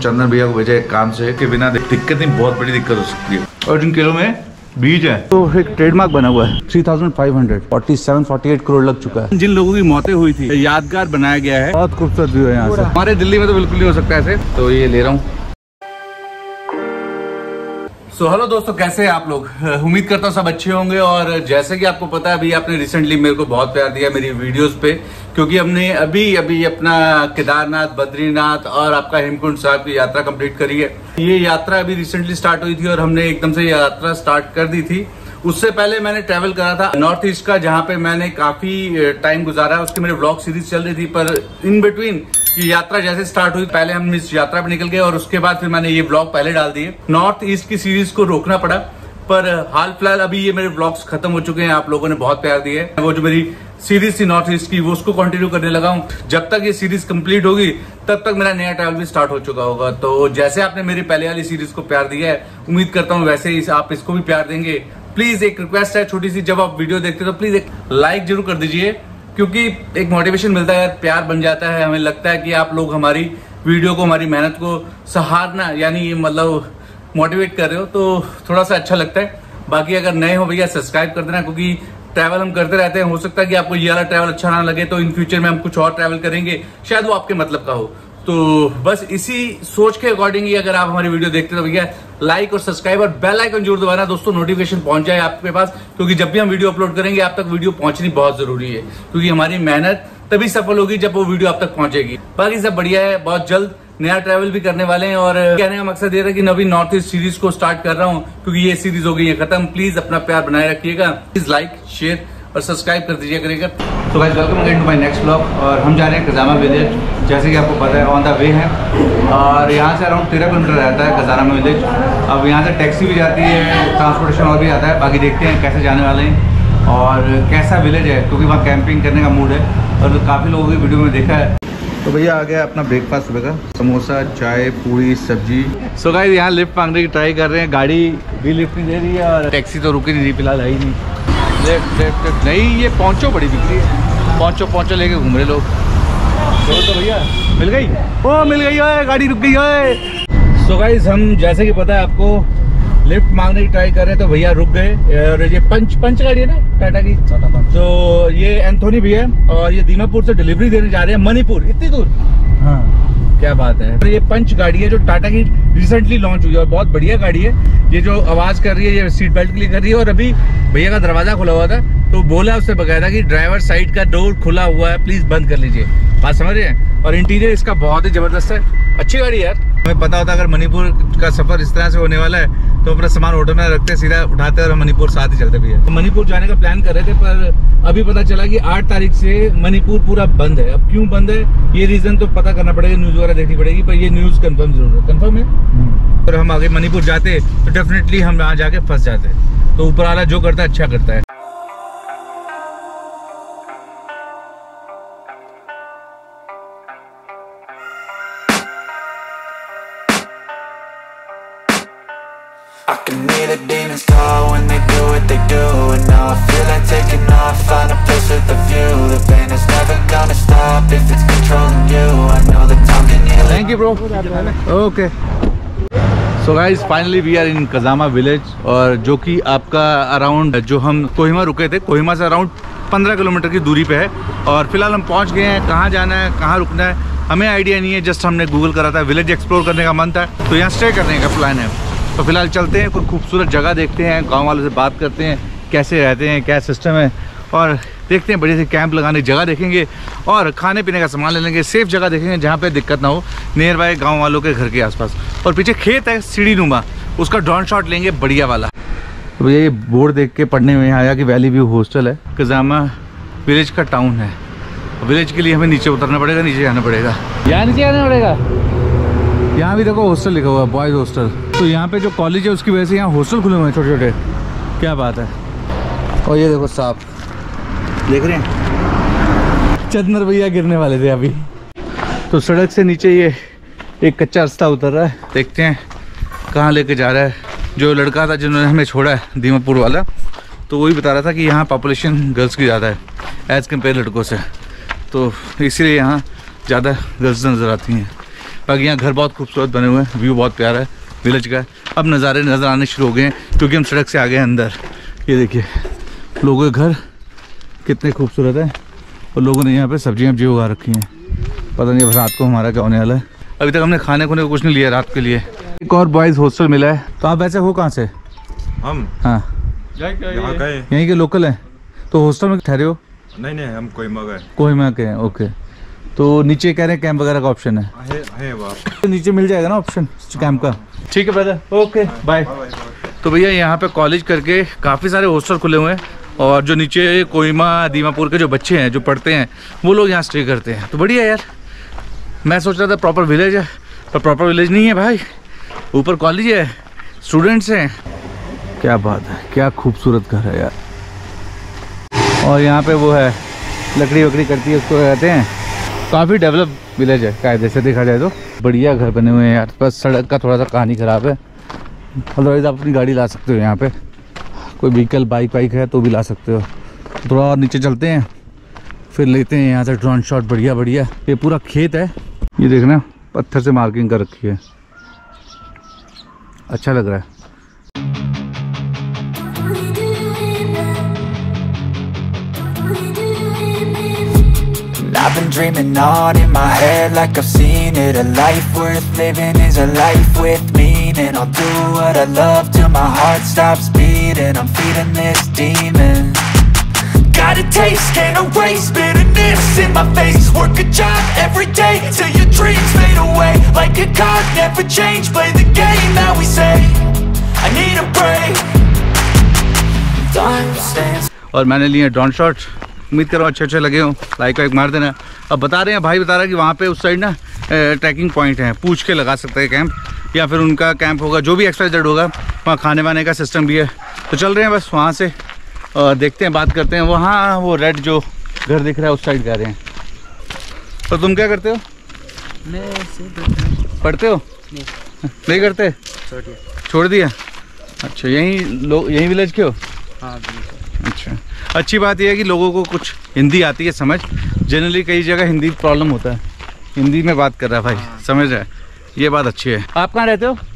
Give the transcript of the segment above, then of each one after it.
चंदन भैया को भेजा एक काम से कि बिना दिक्कत नहीं, बहुत बड़ी दिक्कत हो सकती है। और जिन किलो में बीज है तो एक ट्रेडमार्क बना हुआ है। 3,547-48 करोड़ लग चुका है। जिन लोगों की मौतें हुई थी यादगार बनाया गया है। बहुत खूबसूरत व्यू है यहाँ से। हमारे दिल्ली में तो बिल्कुल नहीं हो सकता ऐसे, तो ये ले रहा हूँ। सो हेलो दोस्तों, कैसे हैं आप लोग? उम्मीद करता हूँ सब अच्छे होंगे। और जैसे कि आपको पता है, अभी आपने रिसेंटली मेरे को बहुत प्यार दिया मेरी वीडियोस पे, क्योंकि हमने अभी अपना केदारनाथ, बद्रीनाथ और आपका हेमकुंड साहब की यात्रा कंप्लीट करी है। ये यात्रा अभी रिसेंटली स्टार्ट हुई थी और हमने एकदम से यात्रा स्टार्ट कर दी थी। उससे पहले मैंने ट्रैवल करा था नॉर्थ ईस्ट का, जहाँ पे मैंने काफी टाइम गुजारा। उसकी मेरी व्लॉग सीरीज चल रही थी, पर इन बिटवीन ये यात्रा जैसे स्टार्ट हुई, पहले हम इस यात्रा पे निकल गए और उसके बाद फिर मैंने ये व्लॉग पहले डाल दिए। नॉर्थ ईस्ट की सीरीज को रोकना पड़ा, पर हाल फिलहाल अभी ये मेरे व्लॉग्स खत्म हो चुके हैं। आप लोगों ने बहुत प्यार दिया है। वो जो मेरी सीरीज थी नॉर्थ ईस्ट की, वो उसको कंटिन्यू करने लगा हूँ। जब तक ये सीरीज कंप्लीट होगी तब तक मेरा नया ट्रैवल भी स्टार्ट हो चुका होगा। तो जैसे आपने मेरी पहले वाली सीरीज को प्यार दिया है, उम्मीद करता हूँ वैसे ही आप इसको भी प्यार देंगे। प्लीज एक रिक्वेस्ट है छोटी सी, जब आप वीडियो देखते हो तो प्लीज एक लाइक जरूर कर दीजिए, क्योंकि एक मोटिवेशन मिलता है, प्यार बन जाता है। हमें लगता है कि आप लोग हमारी वीडियो को, हमारी मेहनत को सहारना यानी मतलब मोटिवेट कर रहे हो, तो थोड़ा सा अच्छा लगता है। बाकी अगर नए हो भैया सब्सक्राइब कर देना, क्योंकि ट्रैवल हम करते रहते हैं। हो सकता है कि आपको ये वाला ट्रैवल अच्छा ना लगे, तो इन फ्यूचर में हम कुछ और ट्रैवल करेंगे, शायद वो आपके मतलब का हो। तो बस इसी सोच के अकॉर्डिंग ही अगर आप हमारी वीडियो देखते हो तो भैया लाइक और सब्सक्राइब और बेल आइकन जरूर दबाना दोस्तों, नोटिफिकेशन पहुंच जाए आपके पास, क्योंकि जब भी हम वीडियो अपलोड करेंगे आप तक वीडियो पहुंचनी बहुत जरूरी है, क्योंकि हमारी मेहनत तभी सफल होगी जब वो वीडियो आप तक पहुंचेगी। बाकी सब बढ़िया है, बहुत जल्द नया ट्रैवल भी करने वाले हैं। और कहने का मकसद ये था कि नवी नॉर्थ ईस्ट सीरीज को स्टार्ट कर रहा हूँ, क्योंकि ये सीरीज हो गई है खत्म। प्लीज अपना प्यार बनाए रखिएगा, प्लीज लाइक शेयर और सब्सक्राइब कर दीजिए करेगा। तो guys welcome again to my next blog. और हम जा रहे हैं खजामा विलेज, जैसे कि आपको पता है ऑन द वे है। और यहाँ से अराउंड 13 किलोमीटर रहता है खजामा विलेज। अब यहाँ से टैक्सी भी जाती है, ट्रांसपोर्टेशन और भी आता है। बाकी देखते हैं कैसे जाने वाले हैं और कैसा विलेज है, क्योंकि वहाँ कैंपिंग करने का मूड है और काफ़ी लोगों की वीडियो में देखा है। तो भैया आ गया अपना ब्रेकफास्ट सुबह का, समोसा, चाय, पूरी, सब्जी। सो गाइस यहाँ लिफ्ट मांगने की ट्राई कर रहे हैं, गाड़ी भी लिफ्ट नहीं दे रही है और टैक्सी तो रुकी नहीं रही फिलहाल, है ही नहीं। लिफ्ट नहीं, ये पहुँचो बड़ी बिक्री है, पहुँचो लेके घूम रहे लोग। तो भैया मिल गई, ओ मिल गई है, गाड़ी रुक गई है। सो गाइस हम जैसे कि पता है आपको लिफ्ट मांगने की ट्राई कर रहे हैं, तो भैया रुक गए। और ये पंच गाड़ी है ना टाटा की, तो ये एंथोनी भी है और ये दीमापुर से डिलीवरी देने जा रहे हैं मणिपुर, इतनी दूर। हाँ क्या बात है। तो ये पंच गाड़ी है जो टाटा की रिसेंटली लॉन्च हुई है और बहुत बढ़िया गाड़ी है। ये जो आवाज कर रही है ये सीट बेल्ट के लिए कर रही है। और अभी भैया का दरवाजा खुला हुआ था, तो बोला उससे बकायदा कि ड्राइवर साइड का डोर खुला हुआ है, प्लीज बंद कर लीजिए। बात समझ रहे हैं? और इंटीरियर इसका बहुत ही जबरदस्त है, अच्छी गाड़ी है यार। हमें पता होता अगर मणिपुर का सफर इस तरह से होने वाला है तो अपना सामान ऑटो में रखते, सीधा उठाते और मणिपुर साथ ही चलते भैया। तो मणिपुर जाने का प्लान कर रहे थे, पर अभी पता चला कि 8 तारीख से मणिपुर पूरा बंद है। अब क्यों बंद है ये रीजन तो पता करना पड़ेगा, न्यूज वगैरह देखनी पड़ेगी, पर ये न्यूज कंफर्म जरूर है। कंफर्म है। और हम आगे मणिपुर जाते तो डेफिनेटली हम वहाँ जाके फंस जाते। तो ऊपर वाला जो करता है अच्छा करता है। I can hear the demons call when they do what they do. And now I feel like taking off, find a place with a view. The pain is never gonna stop if it's controlling you. I know that time can heal. Thank you bro. Okay. So guys finally we are in Khajama village, और जो कि आपका around जो हम कोहिमा रुके थे, कोहिमा से around 15 kilometre की दूरी पे है। और फिलहाल हम पहुंच गए हैं। कहाँ जाना है, कहाँ रुकना है हमें आइडिया नहीं है, जस्ट हमने गूगल करा था। विलेज एक्सप्लोर करने का मन था, तो यहाँ स्टे करने का प्लान है। तो फिलहाल चलते हैं, कोई खूबसूरत जगह देखते हैं, गांव वालों से बात करते हैं कैसे रहते हैं, क्या सिस्टम है, और देखते हैं बढ़िया से कैंप लगाने की जगह देखेंगे और खाने पीने का सामान ले लेंगे। सेफ जगह देखेंगे जहाँ पे दिक्कत ना हो, नियर बाय गांव वालों के घर के आसपास। और पीछे खेत है सीढ़ी नुमा, उसका ड्रोन शॉट लेंगे बढ़िया वाला। तो भैया ये बोर्ड देख के पढ़ने में आया कि वैली व्यू हॉस्टल है, खजामा विलेज का टाउन है। विलेज के लिए हमें नीचे उतरना पड़ेगा, नीचे जाना पड़ेगा, यहाँ नीचे आना पड़ेगा। यहाँ भी देखो हॉस्टल लिखा हुआ है, बॉयज हॉस्टल। तो यहाँ पे जो कॉलेज है उसकी वजह से यहाँ हॉस्टल खुले हुए हैं छोटे छोटे, क्या बात है। और ये देखो सांप देख रहे हैं, चंदन भैया गिरने वाले थे अभी। तो सड़क से नीचे ये एक कच्चा रास्ता उतर रहा है, देखते हैं कहाँ लेके जा रहा है। जो लड़का था जिन्होंने हमें छोड़ा है दीमापुर वाला, तो वही बता रहा था कि यहाँ पॉपुलेशन गर्ल्स की ज़्यादा है एज़ कम्पेयर लड़कों से, तो इसीलिए यहाँ ज़्यादा गर्ल्स नज़र आती हैं। बाकी यहाँ घर बहुत खूबसूरत बने हुए हैं, व्यू बहुत प्यारा है विलेज का। अब नज़ारे नज़र आने शुरू हो गए हैं क्योंकि हम सड़क से आ गए हैं अंदर। ये देखिए लोगों के घर कितने खूबसूरत है और लोगों ने यहाँ पे सब्जियाँ उगा रखी हैं। पता नहीं अब रात को हमारा क्या होने वाला है। अभी तक हमने खाने खुने को कुछ नहीं लिया रात के लिए। एक और बॉयज़ हॉस्टल मिला है। तो आप वैसे हो कहाँ से? हम हाँ यहीं के लोकल हैं। तो हॉस्टल में ठहरे हो? नहीं हम कोहिमा के हैं। ओके, तो नीचे कह रहे हैं कैंप वगैरह का ऑप्शन है तो नीचे मिल जाएगा ना ऑप्शन कैंप का? ठीक है ब्रदर, ओके बाय। तो भैया यहाँ पे कॉलेज करके काफ़ी सारे हॉस्टल खुले हुए हैं और जो नीचे कोहिमा दीमापुर के जो बच्चे हैं जो पढ़ते हैं वो लोग यहाँ स्टे करते हैं। तो बढ़िया यार, मैं सोच रहा था प्रॉपर विलेज है पर प्रॉपर विलेज नहीं है भाई, ऊपर कॉलेज है, स्टूडेंट्स हैं। क्या बात है, क्या खूबसूरत घर है यार। और यहाँ पे वो है लकड़ी वकड़ी करती है उसको कहते हैं। काफ़ी डेवलप विलेज है कायदे से देखा जाए तो। बढ़िया घर बने हुए हैं यार, बस सड़क का थोड़ा सा कहानी ख़राब है, अदरवाइज़ आप अपनी गाड़ी ला सकते हो यहाँ पे। कोई व्हीकल बाइक वाइक है तो भी ला सकते हो। थोड़ा और नीचे चलते हैं फिर लेते हैं यहाँ से ड्रोन शॉट बढ़िया बढ़िया। ये पूरा खेत है, ये देखना पत्थर से मार्किंग कर रखी है, अच्छा लग रहा है। I've been dreaming on in my head like I've seen it. A life worth living is a life with meaning. I'll do what I love till my heart stops beating. I'm feeding this demon. Got a taste, can't erase bitterness in my face. Work a job every day till your dreams fade away. Like a card, never change, play the game that we say. I need a break. Time stands. और मैंने लिए drone shot, उम्मीद करो अच्छे लगे हो, like वाइक मार देना। अब बता रहे हैं भाई बता रहा है कि वहाँ पे उस साइड ना ट्रैकिंग पॉइंट है, पूछ के लगा सकते हैं कैंप, या फिर उनका कैंप होगा जो भी XYZ होगा, वहाँ खाने वाने का सिस्टम भी है। तो चल रहे हैं बस वहाँ से देखते हैं, बात करते हैं। वहाँ वो रेड जो घर दिख रहा है उस साइड जा रहे हैं। तो तुम क्या करते हो? मैं पढ़ते हो? नहीं करते, छोड़ दिया। अच्छा, यहीं विलेज के हो? हाँ। अच्छा, अच्छी बात यह है कि लोगों को कुछ हिंदी आती है समझ। जनरली कई जगह हिंदी प्रॉब्लम होता है, हिंदी में बात कर रहा है भाई, समझ रहा है, ये बात अच्छी है। आप कहाँ रहते हो?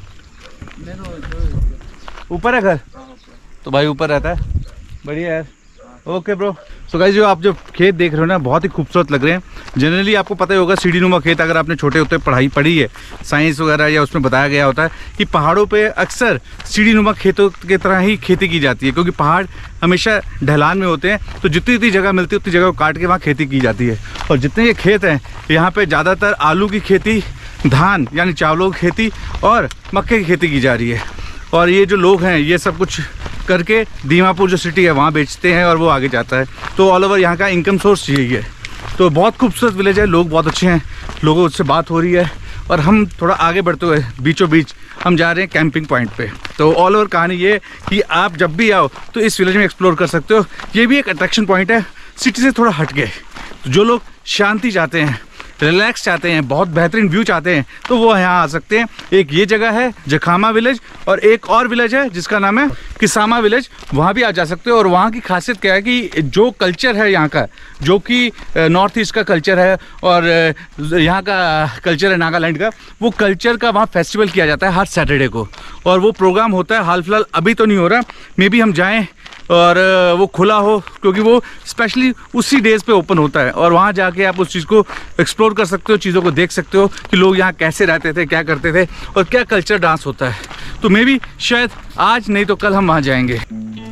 ऊपर है घर? तो भाई ऊपर रहता है, बढ़िया यार। Okay bro. सो गाइस, जो आप जो खेत देख रहे हो ना बहुत ही खूबसूरत लग रहे हैं। जनरली आपको पता ही होगा सीढ़ी नुमा खेत, अगर आपने छोटे होते पढ़ाई पढ़ी है साइंस वगैरह या उसमें बताया गया होता है कि पहाड़ों पे अक्सर सीढ़ी नुमा खेतों की तरह ही खेती की जाती है, क्योंकि पहाड़ हमेशा ढलान में होते हैं। तो जितनी जितनी जगह मिलती है उतनी जगह को काट के वहाँ खेती की जाती है। और जितने ये खेत हैं यहाँ पर ज़्यादातर आलू की खेती, धान यानी चावलों की खेती और मक्के की खेती की जा रही है। और ये जो लोग हैं ये सब कुछ करके दीमापुर जो सिटी है वहाँ बेचते हैं और वो आगे जाता है। तो ऑल ओवर यहाँ का इनकम सोर्स यही है। तो बहुत खूबसूरत विलेज है, लोग बहुत अच्छे हैं, लोगों से बात हो रही है। और हम थोड़ा आगे बढ़ते हुए बीचों बीच हम जा रहे हैं कैंपिंग पॉइंट पे। तो ऑल ओवर कहानी ये कि आप जब भी आओ तो इस विलेज में एक्सप्लोर कर सकते हो। ये भी एक अट्रैक्शन पॉइंट है, सिटी से थोड़ा हट गए। तो जो लोग शांति चाहते हैं, रिलैक्स चाहते हैं, बहुत बेहतरीन व्यू चाहते हैं, तो वो यहाँ आ सकते हैं। एक ये जगह है जखामा विलेज, और एक और विलेज है जिसका नाम है किसामा विलेज, वहाँ भी आ जा सकते हो। और वहाँ की खासियत क्या है कि जो कल्चर है यहाँ का, जो कि नॉर्थ ईस्ट का कल्चर है और यहाँ का कल्चर है नागालैंड का, वो कल्चर का वहाँ फेस्टिवल किया जाता है हर सैटरडे को। और वो प्रोग्राम होता है, हाल फिलहाल अभी तो नहीं हो रहा, मे बी हम जाएँ और वो खुला हो, क्योंकि वो स्पेशली उसी डेज़ पे ओपन होता है। और वहाँ जाके आप उस चीज़ को एक्सप्लोर कर सकते हो, चीज़ों को देख सकते हो कि लोग यहाँ कैसे रहते थे, क्या करते थे और क्या कल्चर डांस होता है। तो मे बी शायद आज नहीं तो कल हम वहाँ जाएंगे।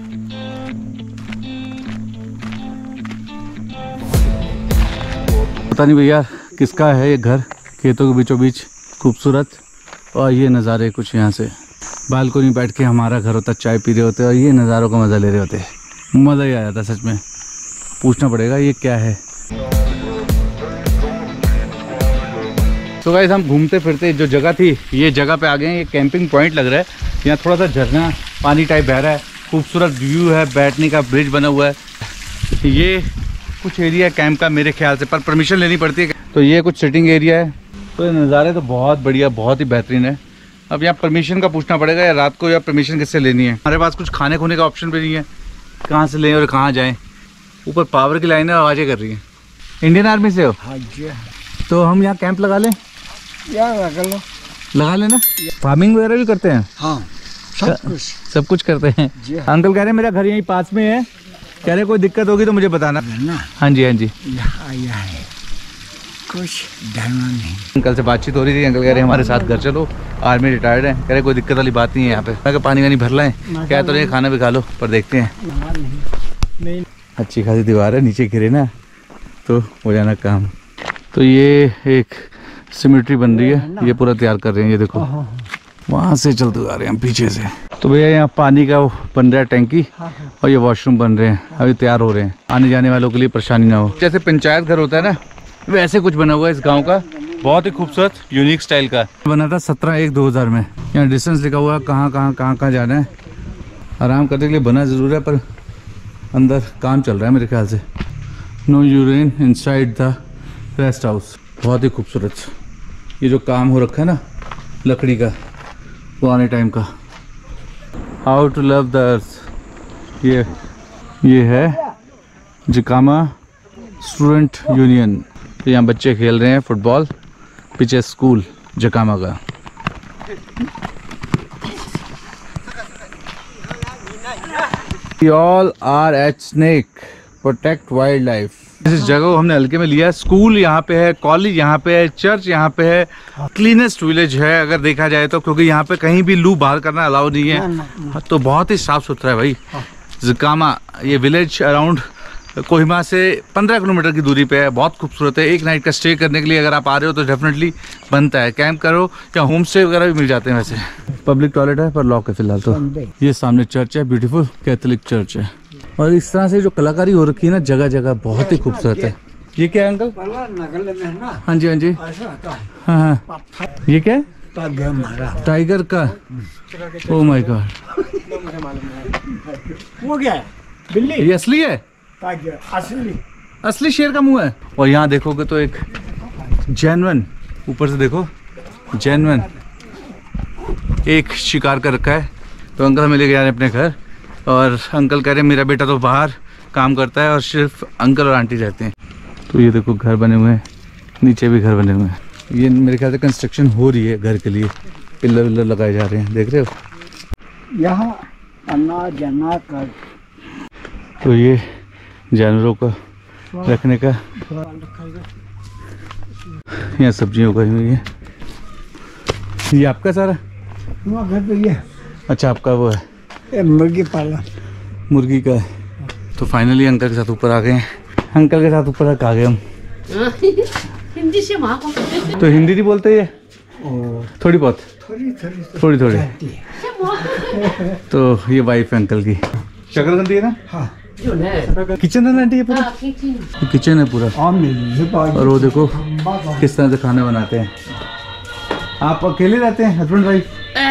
पता नहीं भैया किसका है ये घर, खेतों के बीचों बीच खूबसूरत। और ये नज़ारे कुछ यहाँ से बालकोनी बैठ के हमारा घर होता, चाय पी रहे होते और ये नज़ारों का मज़ा ले रहे होते, मज़ा ही आ जाता सच में। पूछना पड़ेगा ये क्या है। तो गाइस, हम घूमते फिरते जो जगह थी ये जगह पे आ गए हैं। ये कैंपिंग पॉइंट लग रहा है, यहाँ थोड़ा सा झरना पानी टाइप बह रहा है, खूबसूरत व्यू है, बैठने का ब्रिज बना हुआ है। ये कुछ एरिया कैंप का मेरे ख्याल से, पर परमिशन लेनी पड़ती है। तो ये कुछ सिटिंग एरिया है। तो ये नज़ारे तो बहुत बढ़िया, बहुत ही बेहतरीन है। अब यहाँ परमिशन का पूछना पड़ेगा या रात को, या परमिशन किससे लेनी है। हमारे पास कुछ खाने खोने का ऑप्शन भी नहीं है, कहाँ से लें और कहाँ जाएं। ऊपर पावर की लाइनें आवाज़ें कर रही हैं। इंडियन आर्मी से हो? हाँ जी। तो हम यहाँ कैंप लगा लें? लगा लेना। फार्मिंग वगैरह भी करते हैं? हाँ, सब कुछ करते हैं। अंकल कह रहे हैं मेरा घर यहीं पास में है, कह रहे कोई दिक्कत होगी तो मुझे बताना। हाँ जी, हाँ जी। यहाँ है, कुछ डरना नहीं। अंकल से बातचीत हो रही थी, अंकल कह रहे हैं हमारे साथ घर चलो, आर्मी रिटायर्ड है, कह रहे कोई दिक्कत वाली बात नहीं है यहाँ पे। मैं पानी वानी भर लाएं, क्या तो नहीं, खाना भी खा लो, पर देखते हैं। नहीं। अच्छी खासी दीवार है, नीचे गिरे ना तो हो जाना काम। तो ये एक सिमेट्री बन रही है, ये पूरा तैयार कर रहे हैं, ये देखो वहाँ से चलते आ रहे हैं हम पीछे से। तो भैया यहाँ पानी का वो बन रहा है टैंकी, और ये वॉशरूम बन रहे हैं, अभी तैयार हो रहे हैं, आने जाने वालों के लिए परेशानी ना हो। जैसे पंचायत घर होता है ना, वैसे कुछ बना हुआ है इस गांव का, बहुत ही खूबसूरत यूनिक स्टाइल का। बना था 17/1/2000 में। यहाँ डिस्टेंस लिखा हुआ है, कहाँ जाना है। आराम करने के लिए बना ज़रूर है, पर अंदर काम चल रहा है मेरे ख्याल से। No urine inside the rest house. बहुत ही खूबसूरत ये जो काम हो रखा है ना लकड़ी का, पुराने टाइम का। How to love the earth, ये है जकामा स्टूडेंट यूनियन। तो यहाँ बच्चे खेल रहे हैं फुटबॉल, पीछे स्कूल जकामा का। We all are at snake, protect wildlife। इस जगह को हमने हल्के में लिया। स्कूल यहाँ पे है, कॉलेज यहाँ पे है, चर्च यहाँ पे है, क्लीनेस्ट विलेज है अगर देखा जाए तो, क्योंकि यहाँ पे कहीं भी लू बाहर करना अलाउ नहीं है। तो बहुत ही साफ सुथरा है भाई जकामा। ये विलेज अराउंड कोहिमा से 15 किलोमीटर की दूरी पे है, बहुत खूबसूरत है। एक नाइट का स्टे करने के लिए अगर आप आ रहे हो तो डेफिनेटली बनता है। कैंप करो या होम स्टे वगैरह भी मिल जाते हैं। वैसे पब्लिक टॉयलेट है पर लॉक है फिलहाल तो। ये सामने चर्च है, ब्यूटीफुल कैथोलिक चर्च है। और इस तरह से जो कलाकारी हो रखी है ना जगह जगह, बहुत ही खूबसूरत है। ये क्या है अंकल? हाँ जी, हाँ जी, हाँ हाँ। ये क्या है? टाइगर का। ओह माय गॉड, वो क्या है? बिल्ली? ये असली है? असली शेर का मुंह है। और यहाँ देखोगे तो एक जेन्युइन, ऊपर से देखो जेन्युइन एक शिकार कर रखा है। तो अंकल हमें लेके जा रहे हैं अपने घर, और अंकल कह रहे हैं मेरा बेटा तो बाहर काम करता है और सिर्फ अंकल और आंटी रहते हैं। तो ये देखो घर बने हुए हैं, नीचे भी घर बने हुए हैं। ये मेरे ख्याल से कंस्ट्रक्शन हो रही है घर के लिए, पिलर विलर लगाए जा रहे हैं, देख रहे हो। यहाँ अनाज जना कर। तो ये जानवरों का रखने का, यहाँ सब्जियाँ उगाई हुई है। ये आपका सारा घर पे ये? अच्छा, आपका वो है मुर्गी पालन, मुर्गी का है। तो फाइनली अंकल के साथ ऊपर आ गए हैं। अंकल के साथ ऊपर आ गए हम। हिंदी से वहाँ तो हिंदी नहीं बोलते ये? थोड़ी बहुत, थोड़ी थोड़ी। तो ये वाइफ है अंकल की, शक्लगंदी है ना? हाँ। किचन है ना आंटी? ये पूरा किचन है पूरा। और वो देखो किस तरह से खाना बनाते हैं। आप अकेले रहते हैं, हस्बैंड वाइफ?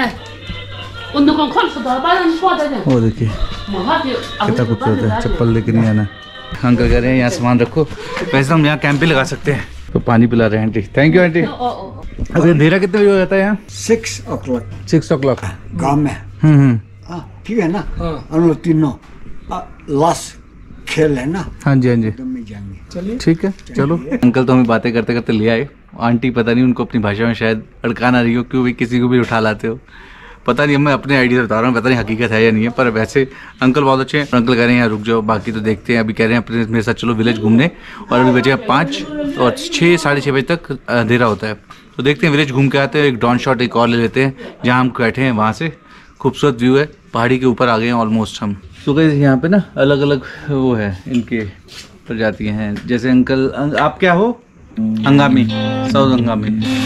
वो देखिए कितना खूबसूरत है। चप्पल लेके नहीं आना। अंकल कह रहे हैं यहाँ सामान रखो। वैसे हम यहाँ कैंप भी लगा सकते हैं। तो पानी पिला रहे हैं आंटी। Thank you aunty. अरे अंधेरा कितने बजे हो जाता है यहाँ? 6 o'clock। 6 o'clock गाँव में। ठीक है ना? हम लोग तीनों लास्ट खेल है ना? हाँ जी, हाँ जी, चलिए ठीक है चलो। अंकल तो हमें बातें करते करते ले आए। आंटी पता नहीं उनको अपनी भाषा में शायद अड़का ना रही हो, क्यों भी किसी को भी उठा लाते हो पता नहीं। मैं अपने आइडिया बता रहा हूँ, पता नहीं हकीकत है या नहीं है, पर वैसे अंकल बहुत अच्छे हैं। अंकल कह रहे हैं यहाँ रुक जाओ, बाकी तो देखते हैं। अभी कह रहे हैं अपने मेरे साथ चलो विलेज घूमने, और अभी बजे 5 और 6 साढ़े 6 बजे तक अंधेरा होता है। तो देखते हैं विलेज घूम के आते हैं। एक ड्रोन शॉट एक और ले लेते हैं जहाँ हम बैठे हैं, वहाँ से खूबसूरत व्यू है। पहाड़ी के ऊपर आ गए हैं ऑलमोस्ट हम। तो गाइस यहाँ पे ना अलग अलग वो है इनके प्रजातियाँ हैं। जैसे अंकल आप क्या हो? अंगामी, साउथ अंगामी।